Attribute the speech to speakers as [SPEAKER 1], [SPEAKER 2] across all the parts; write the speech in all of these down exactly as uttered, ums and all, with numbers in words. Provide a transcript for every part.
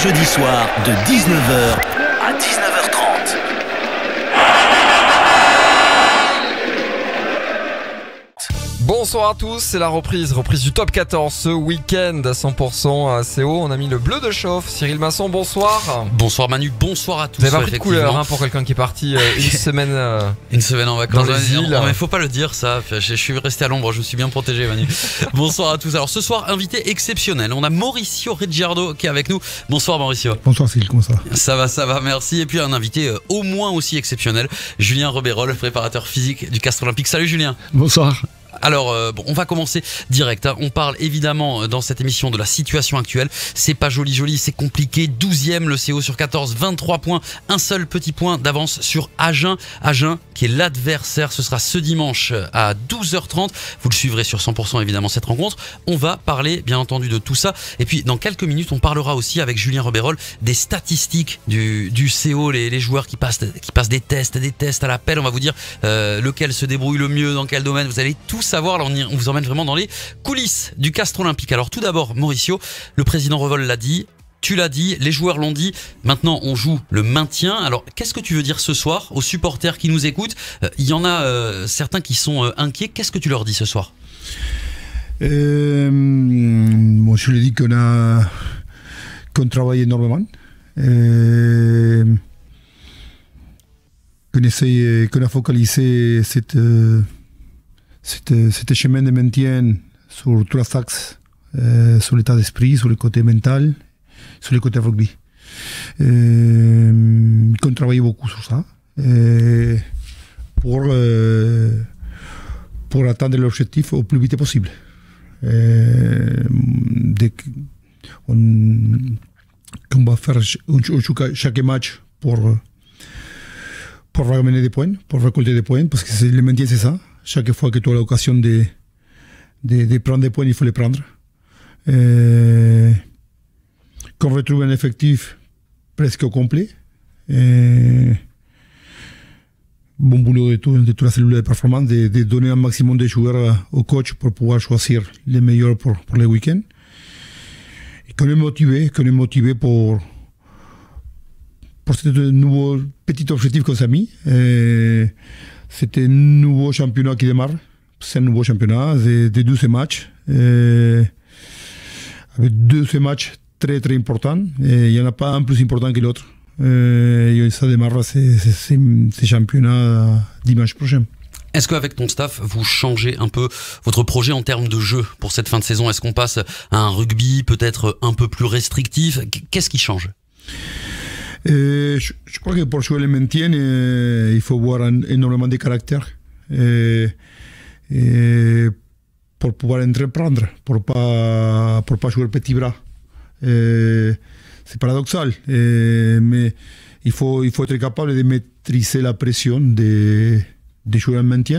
[SPEAKER 1] jeudi soir de dix-neuf heures à dix-neuf heures trente.
[SPEAKER 2] Bonsoir à tous, c'est la reprise, reprise du top quatorze ce week-end à cent pour cent à C O. On a mis le bleu de chauffe. Cyril Masson, bonsoir.
[SPEAKER 3] Bonsoir Manu, bonsoir à tous.
[SPEAKER 2] Vous avez pas pris de couleur hein, pour quelqu'un qui est parti euh, une semaine euh,
[SPEAKER 3] Une semaine en vacances
[SPEAKER 2] dans les îles.
[SPEAKER 3] Non, mais faut pas le dire ça, je, je suis resté à l'ombre, je me suis bien protégé Manu. Bonsoir à tous. Alors ce soir, invité exceptionnel, on a Mauricio Ricciardo qui est avec nous. Bonsoir Mauricio.
[SPEAKER 4] Bonsoir Cyril, comment ça va?
[SPEAKER 3] Ça va, ça va, merci. Et puis un invité euh, au moins aussi exceptionnel, Julien Rebérol, préparateur physique du Castres Olympique. Salut Julien.
[SPEAKER 4] Bonsoir.
[SPEAKER 3] Alors euh, bon, on va commencer direct hein. On parle évidemment dans cette émission de la situation actuelle. C'est pas joli joli, c'est compliqué. Douzième le C O sur quatorze, vingt-trois points. Un seul petit point d'avance sur Agen. Agen qui est l'adversaire, ce sera ce dimanche à douze heures trente. Vous le suivrez sur cent pour cent évidemment cette rencontre. On va parler bien entendu de tout ça. Et puis dans quelques minutes on parlera aussi avec Julien Rebérol des statistiques du, du C O, les, les joueurs qui passent, qui passent des tests, des tests à l'appel. On va vous dire euh, lequel se débrouille le mieux, dans quel domaine. Vous allez tout savoir, là on, y, on vous emmène vraiment dans les coulisses du Castres Olympique. Alors tout d'abord Mauricio, le président Revol l'a dit, tu l'as dit, les joueurs l'ont dit, maintenant on joue le maintien. Alors qu'est-ce que tu veux dire ce soir aux supporters qui nous écoutent? Il euh, y en a euh, certains qui sont euh, inquiets, qu'est-ce que tu leur dis ce soir?
[SPEAKER 4] euh, bon, Je lui dis qu'on a qu'on travaille énormément, euh, qu'on essaye, qu'on a focalisé cette euh, C'était, c'était chemin de maintien sur trois axes, euh, sur l'état d'esprit, sur le côté mental, sur le côté rugby. Euh, qu'on travaille beaucoup sur ça euh, pour, euh, pour atteindre l'objectif au plus vite possible. Euh, dès qu'on on va faire chaque match pour, pour ramener des points, pour récolter des points, parce que c'est, le maintien c'est ça. Chaque fois que tu as l'occasion de, de, de prendre des points, il faut les prendre. Euh, qu'on retrouve un effectif presque au complet. Euh, bon boulot de, tout, de toute la cellule de performance, de, de donner un maximum de joueurs au coach pour pouvoir choisir les meilleurs pour, pour les week-ends. Et qu'on est motivé, qu'on est motivé pour, pour ce nouveau petit objectif qu'on s'est mis. Euh, C'était un nouveau championnat qui démarre. C'est un nouveau championnat de, de douze matchs. Euh, avec douze matchs très très importants. Et il n'y en a pas un plus important que l'autre. Euh, et ça démarre ces, ces, ces, ces championnats dimanche prochain.
[SPEAKER 3] Est-ce qu'avec ton staff, vous changez un peu votre projet en termes de jeu pour cette fin de saison? Est-ce qu'on passe à un rugby peut-être un peu plus restrictif? Qu'est-ce qui change?
[SPEAKER 4] Euh, je, je crois que pour jouer le maintien, euh, il faut avoir un, énormément de caractère euh, euh, pour pouvoir entreprendre, pour pas pour pas jouer petit bras. Euh, c'est paradoxal, euh, mais il faut il faut être capable de maîtriser la pression de, de jouer en maintien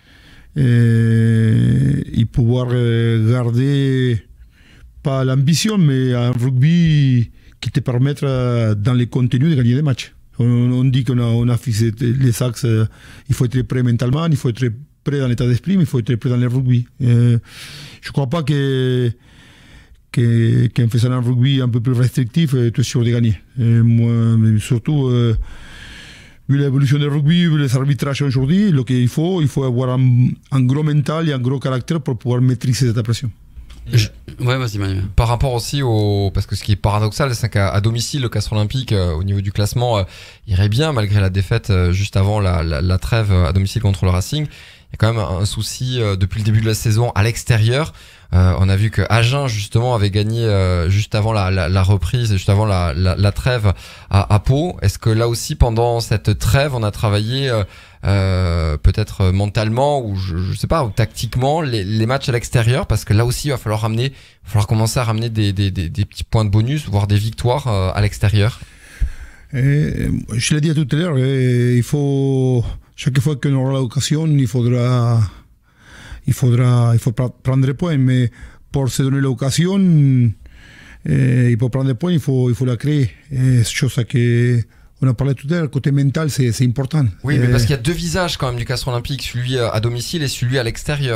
[SPEAKER 4] euh, et pouvoir garder pas l'ambition, mais un rugby qui te permettre dans les contenus de gagner des matchs. On, on dit qu'on a, on a fixé les axes, euh, il faut être prêt mentalement, il faut être prêt dans l'état d'esprit, mais il faut être prêt dans le rugby. Euh, je ne crois pas que, que, qu'en faisant un rugby un peu plus restrictif, tu es sûr de gagner. Et moi, surtout, euh, vu l'évolution du rugby, vu les arbitrages aujourd'hui, ce qu'il faut, il faut avoir un, un gros mental et un gros caractère pour pouvoir maîtriser cette pression.
[SPEAKER 3] Je... Ouais, vas-y Manu.
[SPEAKER 2] Par rapport aussi au, parce que ce qui est paradoxal, c'est qu'à à domicile, le Castres Olympique, euh, au niveau du classement, euh, irait bien malgré la défaite euh, juste avant la, la, la trêve à domicile contre le Racing. Il y a quand même un souci euh, depuis le début de la saison à l'extérieur. Euh, on a vu que Agen justement avait gagné euh, juste avant la, la, la reprise, juste avant la, la, la trêve à, à Pau. Est-ce que là aussi pendant cette trêve, on a travaillé euh, euh, peut-être mentalement ou je, je sais pas, ou tactiquement les, les matchs à l'extérieur, parce que là aussi il va falloir ramener, il va falloir commencer à ramener des, des, des, des petits points de bonus, voire des victoires euh, à l'extérieur.
[SPEAKER 4] Et, je l'ai dit tout à l'heure, il faut chaque fois qu'on aura l'occasion, il faudra il faudra il faut prendre des points, mais pour se donner l'occasion, eh, il faut prendre des points, il faut il faut la créer. Et chose que on a parlé tout à l'heure, le côté mental, c'est c'est important.
[SPEAKER 2] Oui,
[SPEAKER 4] et...
[SPEAKER 2] mais parce qu'il y a deux visages quand même du Castres Olympique, celui à domicile et celui à l'extérieur.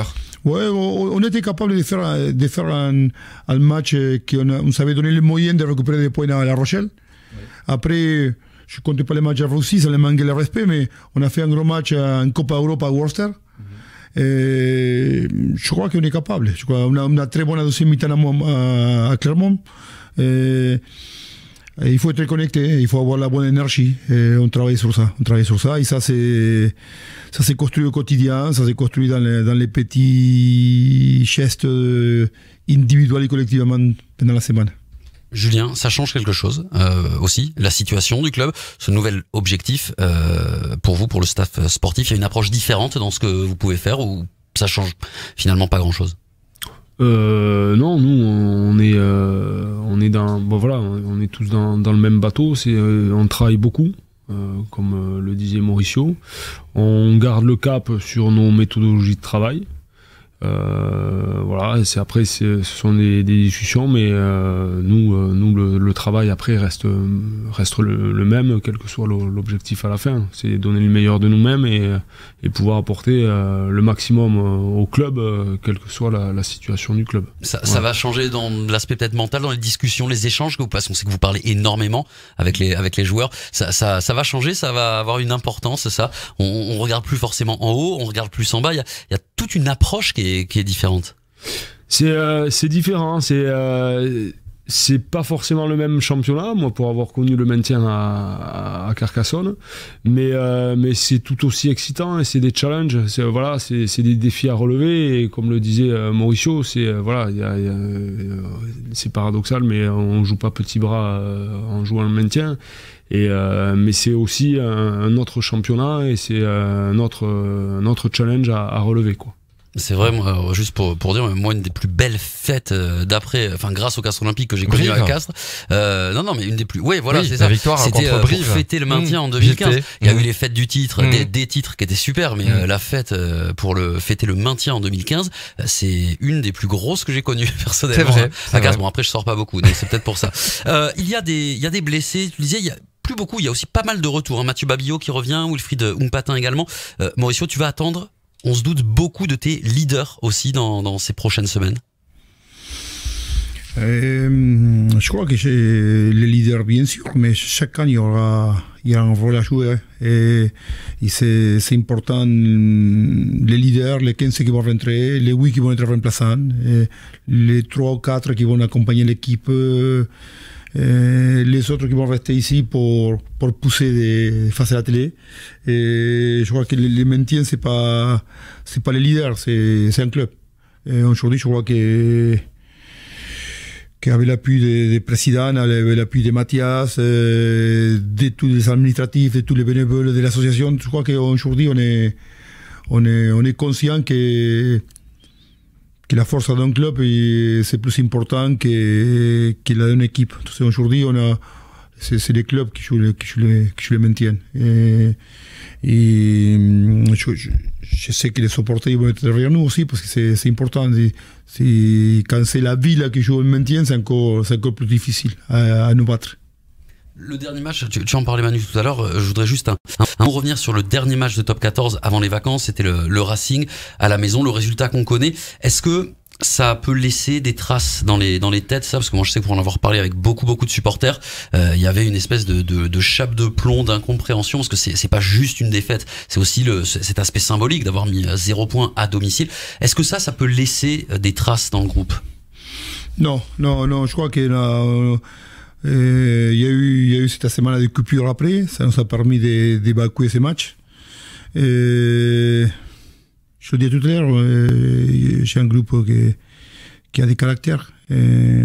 [SPEAKER 4] Ouais, on, on était capable de faire, de faire un, un match qu'on a, on savait donner les moyens de récupérer des points à La Rochelle. Ouais. Après, je ne comptais pas les matchs à Russie, ça les manquait le respect, mais on a fait un gros match en Copa Europa à Worcester. Mm-hmm. Et je crois qu'on est capable. Je crois qu'on a une très bonne deuxième mi-temps à, à Clermont. Et, et il faut être connecté, il faut avoir la bonne énergie. Et on travaille sur ça. On travaille sur ça. Et ça, c'est, ça s'est construit au quotidien, ça s'est construit dans les, dans les petits gestes individuels et collectivement pendant la semaine.
[SPEAKER 3] Julien, ça change quelque chose euh, aussi, la situation du club, ce nouvel objectif euh, pour vous, pour le staff sportif, il y a une approche différente dans ce que vous pouvez faire ou ça change finalement pas grand-chose?
[SPEAKER 5] Euh, non, nous on est, euh, on est dans, bon voilà, on est tous dans, dans le même bateau. C'est, euh, on travaille beaucoup, euh, comme euh, le disait Mauricio. On garde le cap sur nos méthodologies de travail. Euh, voilà, c'est après c'est, ce sont des, des discussions, mais euh, nous, euh, nous le, le travail après reste, reste le, le même, quel que soit l'objectif à la fin. C'est donner le meilleur de nous-mêmes et, et pouvoir apporter euh, le maximum au club, euh, quelle que soit la, la situation du club.
[SPEAKER 3] Ça,
[SPEAKER 5] voilà.
[SPEAKER 3] Ça va changer dans l'aspect peut-être mental, dans les discussions, les échanges que vous passez. On sait que vous parlez énormément avec les avec les joueurs. Ça, ça, ça va changer, ça va avoir une importance. Ça, on, on regarde plus forcément en haut, on regarde plus en bas. Il y a, il y a toute une approche qui est qui est différente.
[SPEAKER 5] C'est euh, c'est différent, c'est euh, c'est pas forcément le même championnat, moi pour avoir connu le maintien à, à Carcassonne, mais euh, mais c'est tout aussi excitant et c'est des challenges, c'est voilà, c'est c'est des défis à relever et comme le disait euh, Mauricio, c'est euh, voilà, y a, y a, euh, c'est paradoxal mais on joue pas petit bras euh, en jouant le maintien. Et euh, mais c'est aussi un, un autre championnat et c'est un autre un autre challenge à, à relever quoi.
[SPEAKER 3] C'est vrai, moi, juste pour, pour dire, moi, une des plus belles fêtes d'après, enfin, grâce au Castres Olympique que j'ai connu à Castres, euh, non, non, mais une des plus, ouais, voilà,
[SPEAKER 2] oui,
[SPEAKER 3] c'est ça. C'était euh, pour fêter le maintien mmh, en deux mille quinze. J'étais. Il y a mmh. eu les fêtes du titre, mmh. des, des titres qui étaient super, mais mmh. euh, la fête euh, pour le fêter le maintien en deux mille quinze, euh, c'est une des plus grosses que j'ai connues personnellement.
[SPEAKER 2] C'est vrai.
[SPEAKER 3] À Castres. Bon, après, je sors pas beaucoup, donc c'est peut-être pour ça. Euh, il y a des, il y a des blessés. Tu disais, il y a plus beaucoup. Il y a aussi pas mal de retours. Hein. Mathieu Babillot qui revient, Wilfried Humpatin également. Euh, Mauricio, tu vas attendre. On se doute beaucoup de tes leaders aussi dans, dans ces prochaines semaines.
[SPEAKER 4] Euh, je crois que j'ai les leaders bien sûr, mais chaque année il y aura, il y a un rôle à jouer et, et c'est, c'est important les leaders, les quinze qui vont rentrer, les huit qui vont être remplaçants, et les trois ou quatre qui vont accompagner l'équipe. Et les autres qui vont rester ici pour, pour pousser des, face à la télé. Et je crois que les, les maintiens, c'est pas, c'est pas les leaders, c'est, c'est un club. Et aujourd'hui, je crois que, qu'avec l'appui des, des présidents, avec l'appui de Mathias, euh, de tous les administratifs, de tous les bénévoles de l'association, je crois qu'aujourd'hui, on est, on est, on est conscient que, que la force d'un club c'est plus important que, que la d'une équipe. Aujourd'hui, on a, c'est, c'est les clubs qui jouent le, qui jouent le, qui jouent le maintien. Et, et je, je, je sais que les supporters vont être derrière nous aussi parce que c'est, c'est important. C'est, c'est, quand c'est la ville qui joue le maintien, c'est encore, c'est encore plus difficile à, à nous battre.
[SPEAKER 3] Le dernier match, tu, tu en parlais Manu tout à l'heure, je voudrais juste un, un, un revenir sur le dernier match de top quatorze avant les vacances, c'était le, le Racing à la maison, le résultat qu'on connaît. Est-ce que ça peut laisser des traces dans les dans les têtes, ça, parce que moi je sais que pour en avoir parlé avec beaucoup beaucoup de supporters, euh, il y avait une espèce de de, de chape de plomb, d'incompréhension, parce que c'est c'est pas juste une défaite, c'est aussi le cet aspect symbolique d'avoir mis zéro point à domicile. Est-ce que ça, ça peut laisser des traces dans le groupe?
[SPEAKER 4] Non, non, non, je crois que là, euh, il y a eu il y a eu cette semaine de coupure après, ça nous a permis de d'évacuer ces matchs. Et je le dis tout à l'heure, euh, j'ai un groupe qui, qui a des caractères. Et,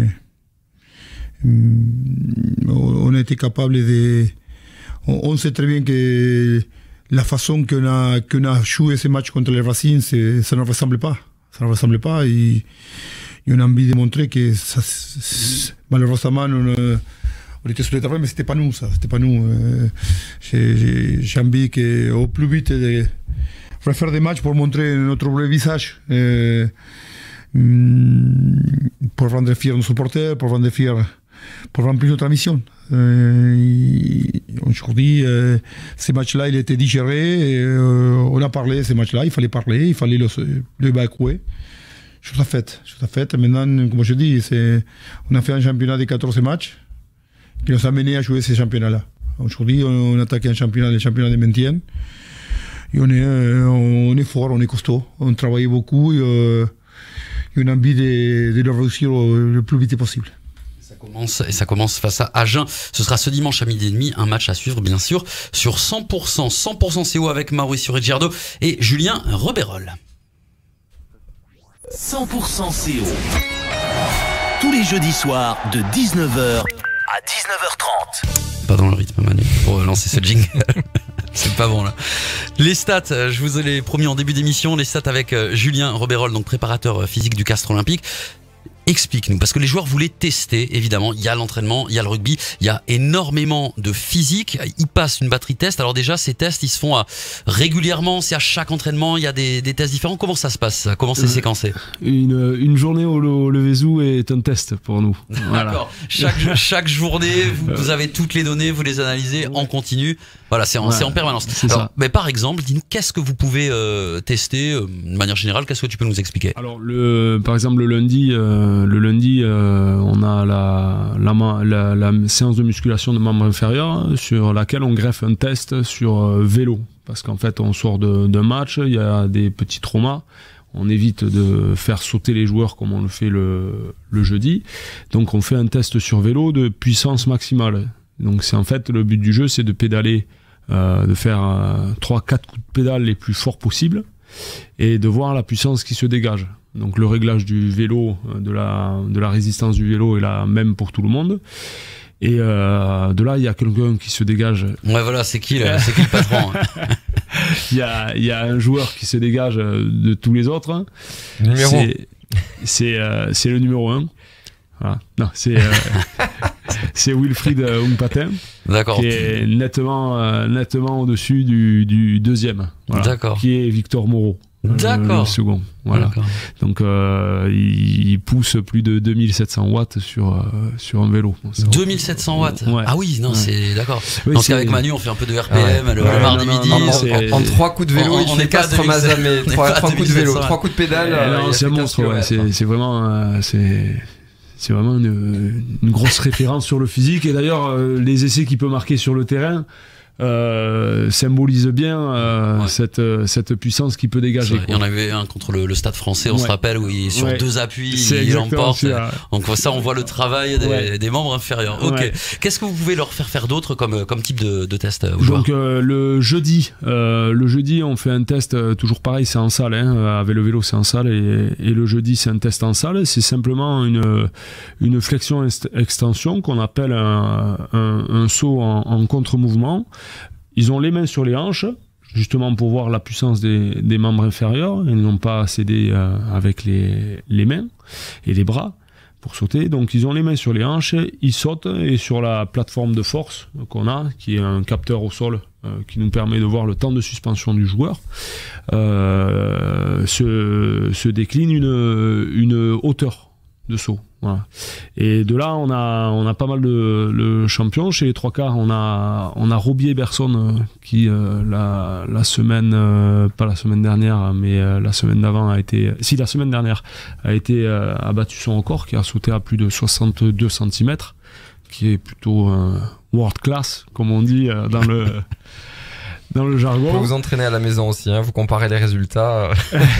[SPEAKER 4] on a été capable de... On, on sait très bien que la façon qu'on a, qu'on a joué ces matchs contre les Racing, c'est, ça ne ressemble pas. Ça ne ressemble pas. Et, et on a envie de montrer que ça, malheureusement, on, on était sur le terrain, mais ce n'était pas nous, ça. C'était pas nous. J'ai, j'ai, j'ai envie qu'au plus vite... De, refaire des matchs pour montrer notre vrai visage, euh, pour rendre fiers nos supporters, pour rendre fiers pour remplir notre mission. Euh, Aujourd'hui, euh, ces matchs-là, il était digéré. Et, euh, on a parlé de ces matchs-là, il fallait parler, il fallait le, le évacuer. Chose à fait, chose à fait. Maintenant, comme je dis, on a fait un championnat de quatorze matchs qui nous a mené à jouer ces championnats-là. Aujourd'hui, on, on attaque un championnat, le championnat de maintien. Et on est, on est fort, on est costaud. On travaille beaucoup et, euh, et on a envie de, de le réussir le, le plus vite possible.
[SPEAKER 3] Ça commence, et ça commence face à Agen. Ce sera ce dimanche à midi et demi. Un match à suivre, bien sûr, sur cent pour cent. cent pour cent C O avec Mauricio Ricciardo et Julien Rebérol.
[SPEAKER 1] cent pour cent C O. Tous les jeudis soirs de dix-neuf heures à dix-neuf heures trente.
[SPEAKER 3] Pas dans le rythme, Manu, pour lancer ce jingle. C'est pas bon là. Les stats, je vous ai promis en début d'émission, les stats avec Julien Rebérol, donc préparateur physique du Castres Olympique. Explique-nous, parce que les joueurs voulaient tester, évidemment, il y a l'entraînement, il y a le rugby, il y a énormément de physique, ils passent une batterie de tests. Alors déjà, ces tests, ils se font à, régulièrement, c'est à chaque entraînement, il y a des, des tests différents. Comment ça se passe? Comment c'est euh, séquencé? une,
[SPEAKER 5] une journée au, au Levezou est un test pour nous. Voilà.
[SPEAKER 3] D'accord. Chaque, chaque journée, vous, vous avez toutes les données, vous les analysez en continu. Voilà, c'est en, ouais, en permanence. Alors, mais par exemple, dis-nous, qu'est-ce que vous pouvez euh, tester euh, de manière générale? Qu'est-ce que tu peux nous expliquer?
[SPEAKER 5] Alors, le, par exemple, le lundi, euh, le lundi, euh, on a la, la, la, la séance de musculation de membre inférieur sur laquelle on greffe un test sur euh, vélo. Parce qu'en fait, on sort d'un match, il y a des petits traumas. On évite de faire sauter les joueurs comme on le fait le, le jeudi. Donc, on fait un test sur vélo de puissance maximale. Donc, c'est en fait, le but du jeu, c'est de pédaler, euh, de faire euh, trois quatre coups de pédale les plus forts possibles et de voir la puissance qui se dégage. Donc le réglage du vélo, de la, de la résistance du vélo est la même pour tout le monde. Et euh, de là, il y a quelqu'un qui se dégage.
[SPEAKER 3] Ouais, voilà, c'est qui, c'est qui le patron?
[SPEAKER 5] Il y a, il y a un joueur qui se dégage de tous les autres.
[SPEAKER 2] Numéro.
[SPEAKER 5] C'est euh, le numéro un. Voilà. Non, c'est euh, c'est Wilfried Humpatin, qui est nettement, euh, nettement au-dessus du, du deuxième, voilà, qui est Victor Moreau.
[SPEAKER 3] D'accord.
[SPEAKER 5] Le second. Voilà. Donc euh, il, il pousse plus de deux mille sept cents watts sur, euh, sur un vélo.
[SPEAKER 3] deux mille sept cents watts, ouais. Ah oui, non, ouais. C'est d'accord.
[SPEAKER 5] Oui,
[SPEAKER 3] donc avec Manu, on fait un peu de R P M, ouais. le, ouais, le mardi non, non, midi.
[SPEAKER 2] Non, en, en, en trois coups de vélo, on, on il fait quatre Mazamé. Trois, trois coups de vélo, trois coups de pédale.
[SPEAKER 5] Euh, c'est un monstre, ouais. C'est vraiment. Euh, c'est. C'est vraiment une, une grosse référence sur le physique. Et d'ailleurs, euh, les essais qu'il peut marquer sur le terrain euh, symbolisent bien euh, ouais. cette, cette puissance qu'il peut dégager.
[SPEAKER 3] Il y en avait un contre le, le Stade Français, on ouais. se rappelle, où il, sur ouais. deux appuis, il l'emporte. Donc ça, on voit le travail des, ouais. des membres inférieurs. Ok. Ouais. Qu'est-ce que vous pouvez leur faire faire d'autre comme, comme type de, de test aux joueurs?
[SPEAKER 5] Donc euh, le jeudi, euh, le jeudi, on fait un test, euh, toujours pareil, c'est en salle. Hein, avec le vélo, c'est en salle. Et, et le jeudi, c'est un test en salle. C'est simplement une, une flexion-extension qu'on appelle un, un, un saut en, en contre-mouvement. Ils ont les mains sur les hanches, justement pour voir la puissance des, des membres inférieurs. Ils n'ont pas à céder euh, avec les, les mains et les bras pour sauter. Donc ils ont les mains sur les hanches, ils sautent et sur la plateforme de force qu'on a, qui est un capteur au sol euh, qui nous permet de voir le temps de suspension du joueur, euh, se, se décline une, une hauteur de saut. Voilà. Et de là, on a, on a pas mal de, de champions. Chez les trois quarts, on a, on a Robier Berson euh, qui, euh, la, la semaine, euh, pas la semaine dernière, mais euh, la semaine d'avant a été, si la semaine dernière a été euh, a battu son record, qui a sauté à plus de soixante-deux centimètres, qui est plutôt euh, world class, comme on dit euh, dans le. Dans le jargon.
[SPEAKER 2] Vous vous entraînez à la maison aussi, hein, vous comparez les résultats.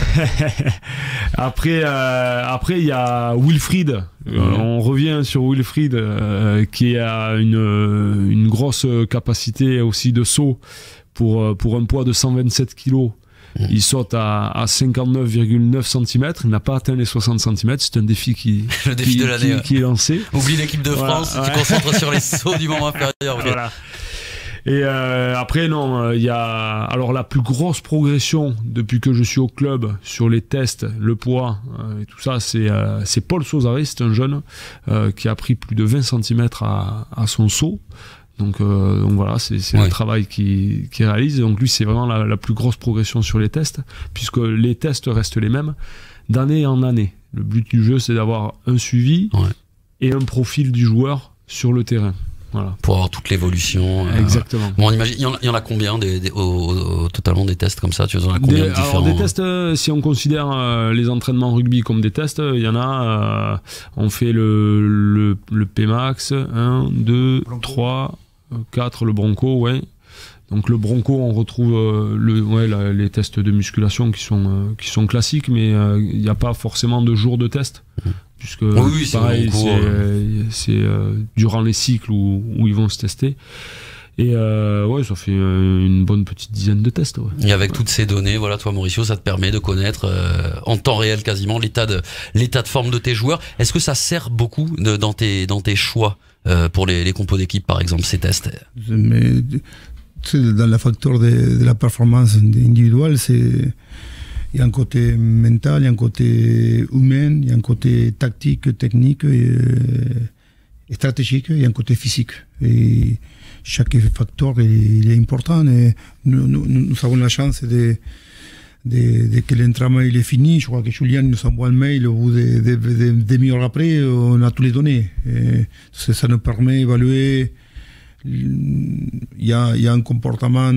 [SPEAKER 2] Après,
[SPEAKER 5] euh, après il y a Wilfried. Mmh. Euh, on revient sur Wilfried euh, qui a une, une grosse capacité aussi de saut pour, pour un poids de cent vingt-sept kilos. Mmh. Il saute à, à cinquante-neuf virgule neuf centimètres. Il n'a pas atteint les soixante centimètres. C'est un défi qui,
[SPEAKER 3] Le défi
[SPEAKER 5] qui,
[SPEAKER 3] de l'année,
[SPEAKER 5] qui, qui est lancé.
[SPEAKER 3] Oublie l'équipe de France, voilà, tu ouais. te concentres sur les sauts du membre inférieur. Okay. Voilà.
[SPEAKER 5] Et euh, après, non, il y a alors la plus grosse progression depuis que je suis au club sur les tests, le poids euh, et tout ça, c'est euh, c'est Paul Sozaré, c'est un jeune euh, qui a pris plus de vingt centimètres à, à son saut. Donc, euh, donc voilà, c'est ouais. le travail qu'il qui réalise. Donc lui, c'est vraiment la, la plus grosse progression sur les tests, puisque les tests restent les mêmes d'année en année. Le but du jeu, c'est d'avoir un suivi.
[SPEAKER 3] Ouais.
[SPEAKER 5] et un profil du joueur sur le terrain. Voilà.
[SPEAKER 3] Pour avoir toute l'évolution. Euh,
[SPEAKER 5] Exactement.
[SPEAKER 3] Bon, on imagine, il y en a, il y en a combien des, des, au, au, au, totalement des tests comme ça? Tu en as combien
[SPEAKER 5] des,
[SPEAKER 3] de différents?
[SPEAKER 5] Alors des tests, euh, si on considère euh, les entraînements rugby comme des tests, il y en a. Euh, on fait le, le, le P max, un, deux, trois, quatre, le Bronco, ouais. Donc le Bronco, on retrouve euh, le, ouais, la, les tests de musculation qui sont, euh, qui sont classiques, mais il euh, n'y a pas forcément de jours de test. Mmh. Puisque
[SPEAKER 3] oui, oui,
[SPEAKER 5] pareil,
[SPEAKER 3] c'est,
[SPEAKER 5] euh, c'est euh, durant les cycles où, où ils vont se tester. Et euh, ouais, ça fait euh, une bonne petite dizaine de tests. Ouais.
[SPEAKER 3] Et avec
[SPEAKER 5] ouais.
[SPEAKER 3] toutes ces données, voilà, toi Mauricio, ça te permet de connaître euh, en temps réel quasiment l'état de l'état de forme de tes joueurs. Est-ce que ça sert beaucoup de, dans tes dans tes choix euh, pour les, les compos d'équipe, par exemple, ces tests?
[SPEAKER 4] Mais dans le facteur de, de la performance individuelle, c'est il y a un côté mental, il y a un côté humain, il y a un côté tactique, technique, et, et stratégique, il y a un côté physique. Et chaque facteur il, il est important. Et nous, nous, nous avons la chance de, de, de que l'entraînement il est fini. Je crois que Julien nous envoie un mail au bout de, de, de, de demi-heure après, on a tous les données. Et ça nous permet d'évaluer. Il y a, il y a un comportement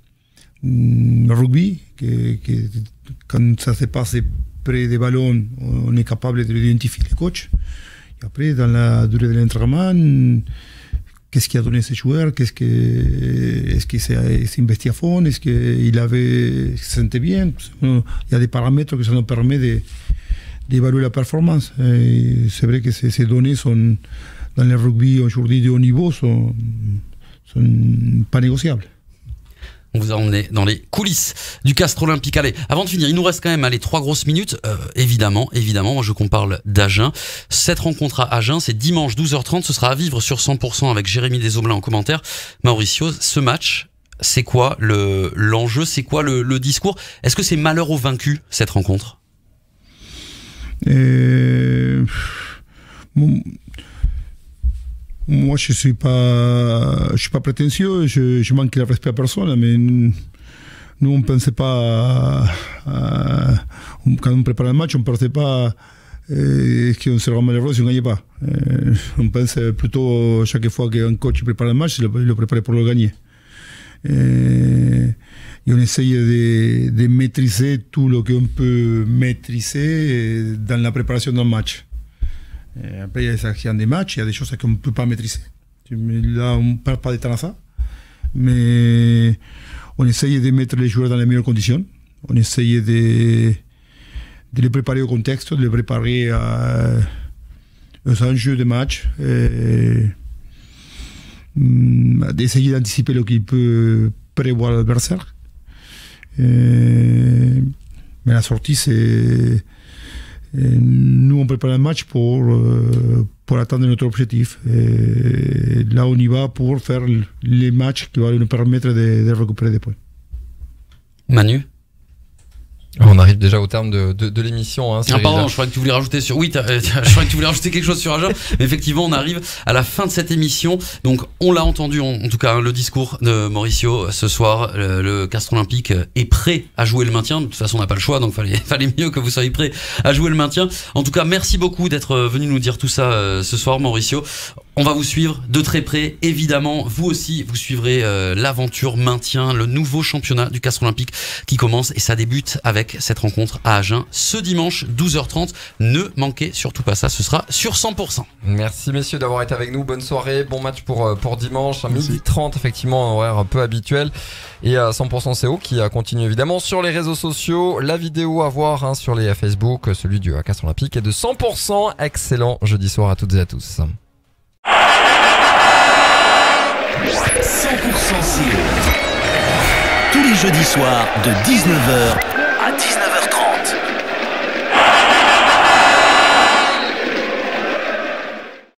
[SPEAKER 4] rugby que, que quand ça se passe près des ballons, on est capable de l'identifier les coachs. Et après, dans la durée de l'entraînement, qu'est-ce qui a donné ces joueurs? Qu'est-ce que, est-ce qu'il s'est investi à fond? Est-ce qu'il avait, il se sentait bien? Il y a des paramètres que ça nous permet de, d'évaluer la performance. Et c'est vrai que ces, ces données sont, dans le rugby aujourd'hui de haut niveau, sont, sont pas négociables.
[SPEAKER 3] On vous a emmené dans les coulisses du Castres Olympique. Allez, avant de finir, il nous reste quand même allez, trois grosses minutes. Euh, évidemment, évidemment, moi je veux qu'on parle d'Agen. Cette rencontre à Agen, c'est dimanche douze heures trente. Ce sera à vivre sur cent pour cent avec Jérémy Desoblins en commentaire. Mauricio, ce match, c'est quoi le, l'enjeu? C'est quoi le, le discours? Est-ce que c'est malheur aux vaincus, cette rencontre?
[SPEAKER 4] euh... bon... Moi, je suis pas, je suis pas prétentieux, je, je manque de respect à personne, mais nous, on pensait pas, à, à, quand on préparait le match, on pensait pas euh, qu'on serait malheureux si on gagnait pas. Euh, on pense plutôt, chaque fois qu'un coach prépare le match, il le prépare pour le gagner. Et, et on essaye de, de maîtriser tout ce qu'on peut maîtriser dans la préparation d'un match. Et après, il y a des actions des matchs, il y a des choses qu'on ne peut pas maîtriser. Là, on ne parle pas de temps à ça. Mais on essaye de mettre les joueurs dans les meilleures conditions. On essaye de, de les préparer au contexte, de les préparer à, aux enjeux de match. Et, d'essayer d'anticiper ce qu'il peut prévoir l'adversaire. Et, mais la sortie, c'est... Et nous, on prépare un match pour, euh, pour atteindre notre objectif. Et là, on y va pour faire les matchs qui vont nous permettre de, de récupérer des points.
[SPEAKER 3] Manu?
[SPEAKER 2] On arrive déjà au terme de, de, de l'émission. Hein,
[SPEAKER 3] ah pardon, je croyais que tu voulais rajouter sur. Oui, euh, je croyais que tu voulais rajouter quelque chose sur Agen. Mais effectivement, on arrive à la fin de cette émission. Donc, on l'a entendu, en, en tout cas, hein, le discours de Mauricio ce soir. Le, le Castres Olympique est prêt à jouer le maintien. De toute façon, on n'a pas le choix, donc fallait fallait mieux que vous soyez prêts à jouer le maintien. En tout cas, merci beaucoup d'être venu nous dire tout ça euh, ce soir, Mauricio. On va vous suivre de très près, évidemment. Vous aussi, vous suivrez euh, l'aventure maintien, le nouveau championnat du Castres Olympique qui commence et ça débute avec cette rencontre à Agen ce dimanche douze heures trente. Ne manquez surtout pas ça, ce sera sur cent pour cent.
[SPEAKER 2] Merci messieurs d'avoir été avec nous. Bonne soirée, bon match pour pour dimanche à midi trente, effectivement, un horaire un peu habituel. Et à cent pour cent C O qui continue évidemment sur les réseaux sociaux. La vidéo à voir hein, sur les Facebook, celui du Castres Olympique et de cent pour cent. Excellent jeudi soir à toutes et à tous.
[SPEAKER 1] cent pour cent C O. Tous les jeudis soirs de dix-neuf heures à dix-neuf heures.